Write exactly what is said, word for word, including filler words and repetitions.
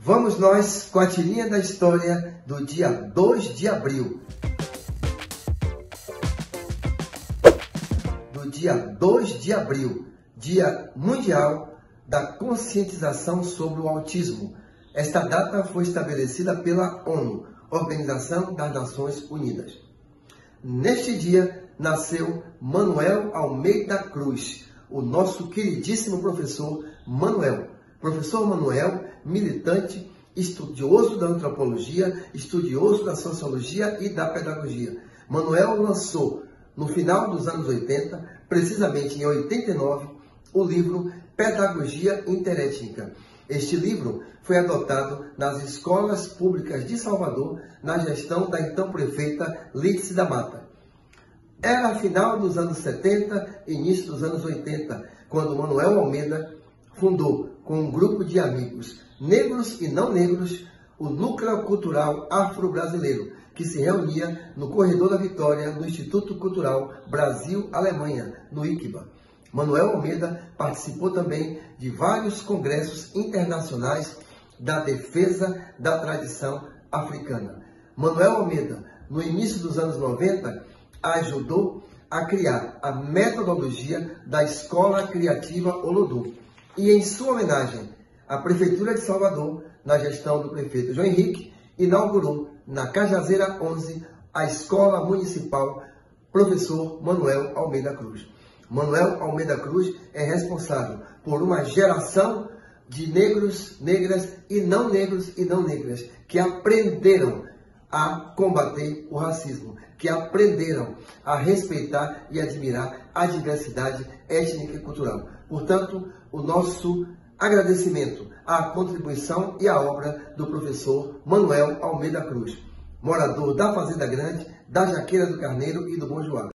Vamos nós com a tirinha da história do dia dois de abril. Do dia dois de abril, Dia Mundial da Conscientização sobre o Autismo. Esta data foi estabelecida pela ONU, Organização das Nações Unidas. Neste dia nasceu Manuel Almeida Cruz, o nosso queridíssimo professor Manuel. Professor Manuel, militante, estudioso da antropologia, estudioso da sociologia e da pedagogia. Manuel lançou, no final dos anos oitenta, precisamente em oitenta e nove, o livro Pedagogia Interétnica. Este livro foi adotado nas escolas públicas de Salvador, na gestão da então prefeita Lídice da Mata. Era final dos anos setenta, início dos anos oitenta, quando Manuel Almeida fundou, com um grupo de amigos negros e não negros, o Núcleo Cultural Afro-Brasileiro, que se reunia no Corredor da Vitória, no Instituto Cultural Brasil-Alemanha, no I C B A. Manuel Almeida participou também de vários congressos internacionais da defesa da tradição africana. Manuel Almeida, no início dos anos noventa, ajudou a criar a metodologia da Escola Criativa Olodum. E em sua homenagem, a Prefeitura de Salvador, na gestão do prefeito João Henrique, inaugurou na Cajazeira onze a Escola Municipal Professor Manuel Almeida Cruz. Manuel Almeida Cruz é responsável por uma geração de negros, negras e não negros e não negras que aprenderam a combater o racismo, que aprenderam a respeitar e admirar a diversidade étnica e cultural. Portanto, o nosso agradecimento à contribuição e à obra do professor Manuel Almeida Cruz, morador da Fazenda Grande, da Jaqueira do Carneiro e do Bom Joá.